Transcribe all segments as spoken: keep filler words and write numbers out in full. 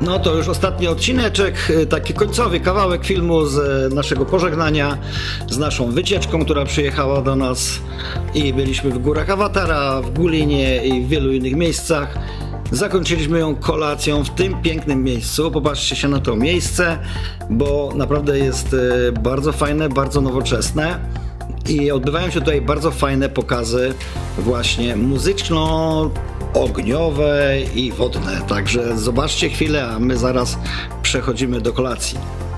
No to już ostatni odcineczek, taki końcowy kawałek filmu z naszego pożegnania, z naszą wycieczką, która przyjechała do nas i byliśmy w Górach Awatara, w Gulinie i w wielu innych miejscach. Zakończyliśmy ją kolacją w tym pięknym miejscu. Popatrzcie się na to miejsce, bo naprawdę jest bardzo fajne, bardzo nowoczesne i odbywają się tutaj bardzo fajne pokazy właśnie muzyczno ogniowe i wodne. Także zobaczcie chwilę, a my zaraz przechodzimy do kolacji.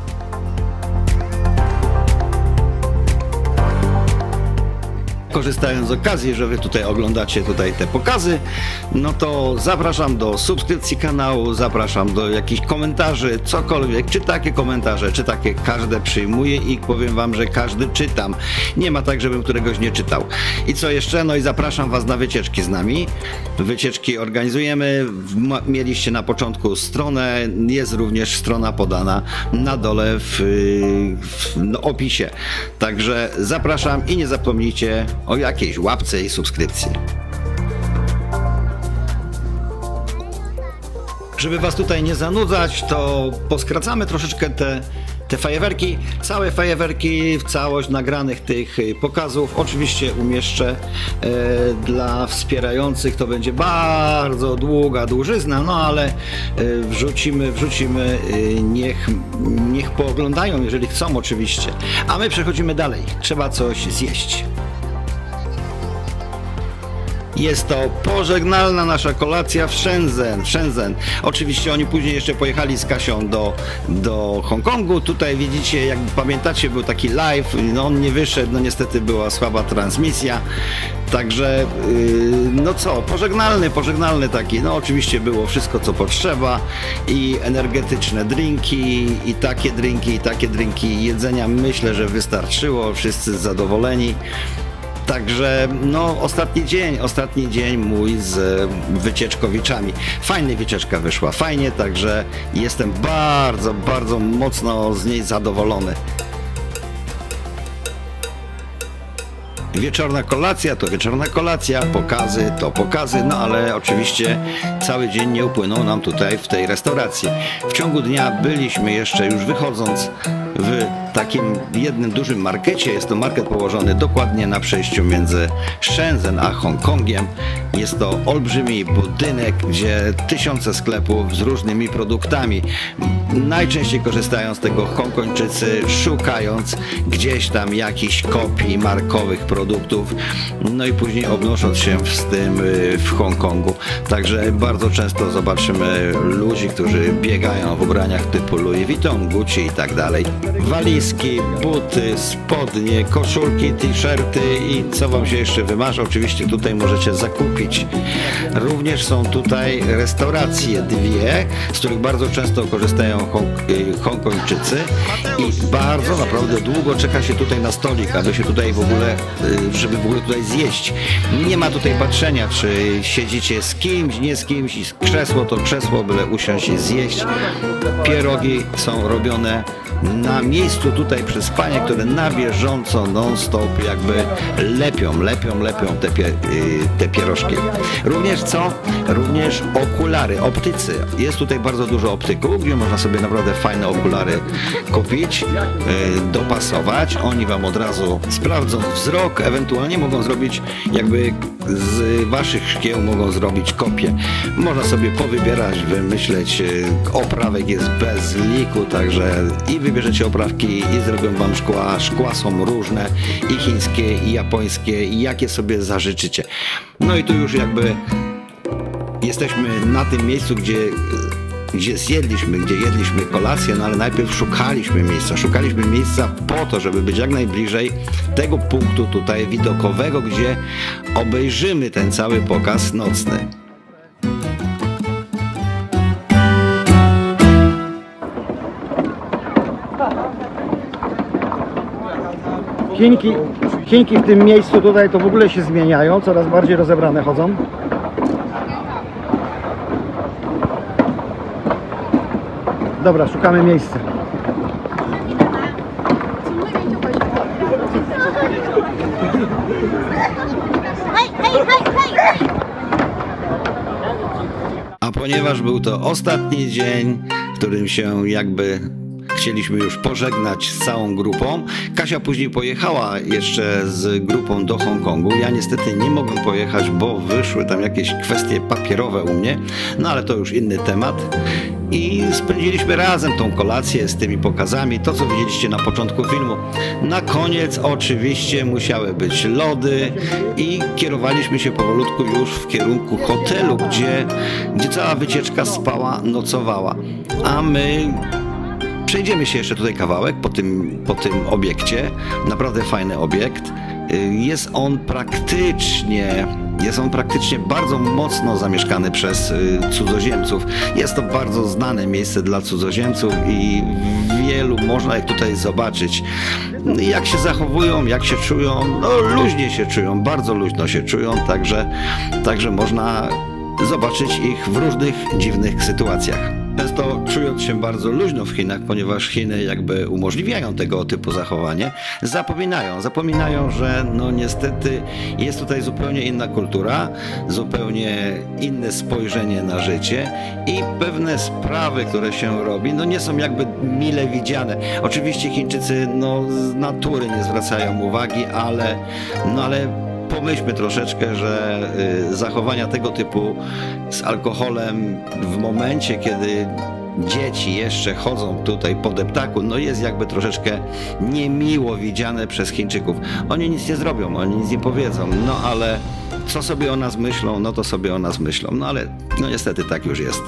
Korzystając z okazji, że wy tutaj oglądacie tutaj te pokazy, no to zapraszam do subskrypcji kanału, zapraszam do jakichś komentarzy, cokolwiek, czy takie komentarze, czy takie, każde przyjmuję i powiem wam, że każdy czytam. Nie ma tak, żebym któregoś nie czytał. I co jeszcze? No i zapraszam was na wycieczki z nami. Wycieczki organizujemy, mieliście na początku stronę, jest również strona podana na dole w, w no, opisie. Także zapraszam i nie zapomnijcie o jakiejś łapce i subskrypcji. Żeby was tutaj nie zanudzać, to poskracamy troszeczkę te, te fajerwerki. Całe fajerwerki, w całość nagranych tych pokazów oczywiście umieszczę e, dla wspierających. To będzie bardzo długa dłużyzna, no ale e, wrzucimy, wrzucimy, e, niech, niech pooglądają, jeżeli chcą oczywiście. A my przechodzimy dalej. Trzeba coś zjeść. Jest to pożegnalna nasza kolacja w Shenzhen. w Shenzhen. Oczywiście oni później jeszcze pojechali z Kasią do, do Hongkongu. Tutaj widzicie, jak pamiętacie, był taki live, no on nie wyszedł, no niestety była słaba transmisja. Także, yy, no co, pożegnalny, pożegnalny taki, no oczywiście było wszystko, co potrzeba i energetyczne drinki, i takie drinki, i takie drinki, jedzenia myślę, że wystarczyło, wszyscy zadowoleni. Także no ostatni dzień, ostatni dzień mój z wycieczkowiczami. Fajna wycieczka wyszła, fajnie, także jestem bardzo, bardzo mocno z niej zadowolony. Wieczorna kolacja to wieczorna kolacja, pokazy to pokazy, no ale oczywiście cały dzień nie upłynął nam tutaj w tej restauracji. W ciągu dnia byliśmy jeszcze, już wychodząc, w takim jednym dużym markecie. Jest to market położony dokładnie na przejściu między Shenzhen a Hongkongiem. Jest to olbrzymi budynek, gdzie tysiące sklepów z różnymi produktami. Najczęściej korzystają z tego Hongkończycy, szukając gdzieś tam jakichś kopii markowych produktów, no i później obnosząc się z tym w Hongkongu. Także bardzo często zobaczymy ludzi, którzy biegają w ubraniach typu Louis Vuitton, Gucci i tak dalej. Walizki, buty, spodnie, koszulki, t-shirty i co wam się jeszcze wymarzy, oczywiście tutaj możecie zakupić. Również są tutaj restauracje dwie, z których bardzo często korzystają Hong Hongkończycy i bardzo naprawdę długo czeka się tutaj na stolik, aby się tutaj w ogóle, żeby w ogóle tutaj zjeść. Nie ma tutaj patrzenia, czy siedzicie z kimś, nie z kimś, i krzesło to krzesło, byle usiąść i zjeść. Pierogi są robione na miejscu tutaj przez panie, które na bieżąco, non-stop jakby lepią, lepią, lepią te, pie, te pierożki. Również co? Również okulary, optycy. Jest tutaj bardzo dużo optyków, gdzie można sobie naprawdę fajne okulary kupić, dopasować. Oni wam od razu sprawdzą wzrok, ewentualnie mogą zrobić jakby z waszych szkieł mogą zrobić kopię. Można sobie powybierać, wymyśleć, oprawek jest bez liku, także i wybierzecie oprawki i zrobią wam szkła. Szkła są różne, i chińskie, i japońskie, i jakie sobie zażyczycie. No i tu już jakby jesteśmy na tym miejscu, gdzie gdzie zjedliśmy, gdzie jedliśmy kolację, no ale najpierw szukaliśmy miejsca. Szukaliśmy miejsca po to, żeby być jak najbliżej tego punktu tutaj widokowego, gdzie obejrzymy ten cały pokaz nocny. Chinki, Chinki w tym miejscu tutaj to w ogóle się zmieniają, coraz bardziej rozebrane chodzą. Dobra, szukamy miejsca. ponieważ był to ostatni dzień, w którym się jakby chcieliśmy już pożegnać z całą grupą. Kasia później pojechała jeszcze z grupą do Hongkongu. Ja niestety nie mogłem pojechać, bo wyszły tam jakieś kwestie papierowe u mnie, no ale to już inny temat. I spędziliśmy razem tą kolację z tymi pokazami, to co widzieliście na początku filmu. Na koniec oczywiście musiały być lody i kierowaliśmy się powolutku już w kierunku hotelu, gdzie, gdzie cała wycieczka spała, nocowała. A my przejdziemy się jeszcze tutaj kawałek po tym, po tym obiekcie. Naprawdę fajny obiekt. Jest on praktycznie, jest on praktycznie bardzo mocno zamieszkany przez cudzoziemców. Jest to bardzo znane miejsce dla cudzoziemców i wielu można ich tutaj zobaczyć. Jak się zachowują, jak się czują, no luźnie się czują, bardzo luźno się czują, także, także można zobaczyć ich w różnych dziwnych sytuacjach. Często czując się bardzo luźno w Chinach, ponieważ Chiny jakby umożliwiają tego typu zachowanie, zapominają, zapominają, że no niestety jest tutaj zupełnie inna kultura, zupełnie inne spojrzenie na życie i pewne sprawy, które się robi, no nie są jakby mile widziane. Oczywiście Chińczycy no z natury nie zwracają uwagi, ale no ale pomyślmy troszeczkę, że y, zachowania tego typu z alkoholem w momencie, kiedy dzieci jeszcze chodzą tutaj po deptaku, no jest jakby troszeczkę niemiło widziane przez Chińczyków. Oni nic nie zrobią, oni nic nie powiedzą, no ale co sobie o nas myślą, no to sobie o nas myślą, no ale no niestety tak już jest.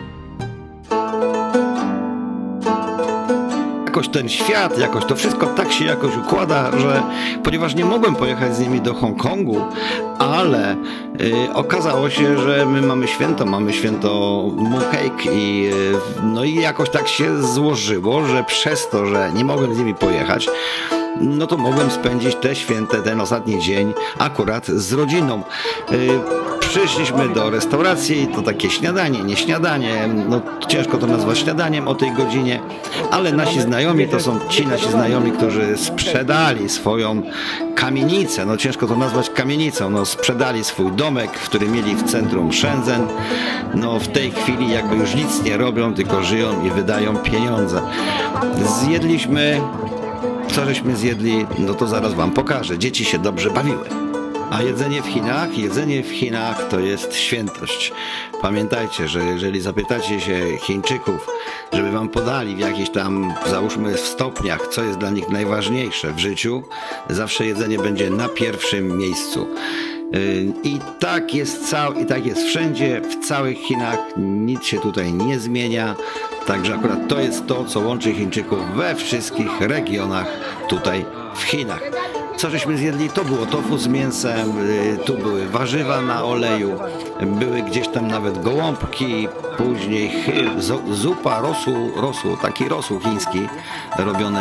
Jakoś ten świat, jakoś to wszystko tak się jakoś układa, że ponieważ nie mogłem pojechać z nimi do Hongkongu, ale y, okazało się, że my mamy święto, mamy święto Mooncake i y, no i jakoś tak się złożyło, że przez to, że nie mogłem z nimi pojechać, no to mogłem spędzić te święte, ten ostatni dzień akurat z rodziną. Y, Przyszliśmy do restauracji, to takie śniadanie, nie śniadanie, no ciężko to nazwać śniadaniem o tej godzinie, ale nasi znajomi to są ci nasi znajomi, którzy sprzedali swoją kamienicę, no ciężko to nazwać kamienicą, no sprzedali swój domek, który mieli w centrum Shenzhen, no w tej chwili jakby już nic nie robią, tylko żyją i wydają pieniądze. Zjedliśmy, co żeśmy zjedli, no to zaraz wam pokażę, dzieci się dobrze bawiły. A jedzenie w Chinach, jedzenie w Chinach to jest świętość. Pamiętajcie, że jeżeli zapytacie się Chińczyków, żeby wam podali w jakichś tam, załóżmy w stopniach, co jest dla nich najważniejsze w życiu, zawsze jedzenie będzie na pierwszym miejscu. I tak jest cał, i tak jest wszędzie, w całych Chinach, nic się tutaj nie zmienia. Także akurat to jest to, co łączy Chińczyków we wszystkich regionach tutaj w Chinach. Co żeśmy zjedli? To było tofu z mięsem, tu były warzywa na oleju, były gdzieś tam nawet gołąbki, później zupa rosół, rosół, taki rosół chiński, robiony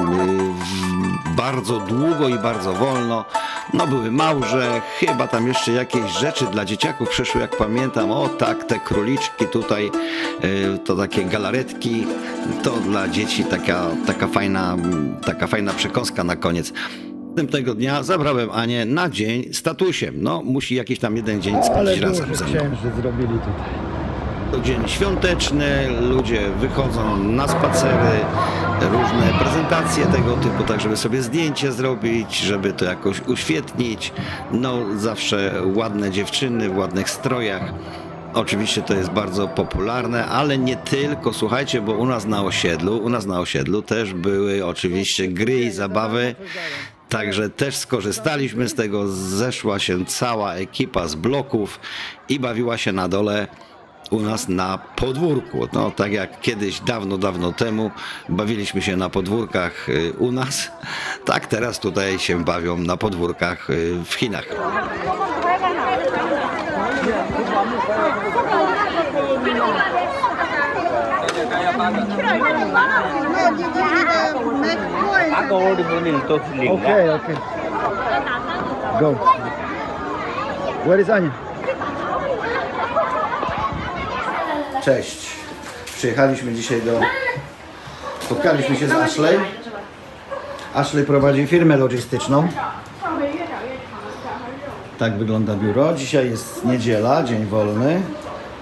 bardzo długo i bardzo wolno. No były małże, chyba tam jeszcze jakieś rzeczy dla dzieciaków przyszły, jak pamiętam, o tak, te króliczki tutaj, to takie galaretki, to dla dzieci taka, taka fajna, taka fajna przekąska na koniec. Następnego dnia zabrałem Anię na dzień z tatusiem. No, musi jakiś tam jeden dzień spędzić razem ze mną. Zrobili tutaj. To dzień świąteczny, ludzie wychodzą na spacery, różne prezentacje tego typu, tak żeby sobie zdjęcie zrobić, żeby to jakoś uświetnić. No, zawsze ładne dziewczyny w ładnych strojach. Oczywiście to jest bardzo popularne, ale nie tylko, słuchajcie, bo u nas na osiedlu, u nas na osiedlu też były oczywiście gry i zabawy. Także też skorzystaliśmy z tego, zeszła się cała ekipa z bloków i bawiła się na dole u nas na podwórku. No tak jak kiedyś, dawno, dawno temu bawiliśmy się na podwórkach u nas, tak teraz tutaj się bawią na podwórkach w Chinach. Okay, okay. Go. Where is Ania? Cześć. Przyjechaliśmy dzisiaj do... Spotkaliśmy się z Ashley. Ashley prowadzi firmę logistyczną. Tak wygląda biuro. Dzisiaj jest niedziela, dzień wolny.